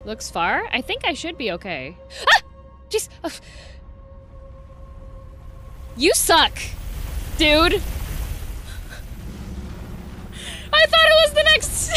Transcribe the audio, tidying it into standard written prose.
Looks far? I think I should be okay. Ah! Jeez. You suck, dude. I thought it was the next...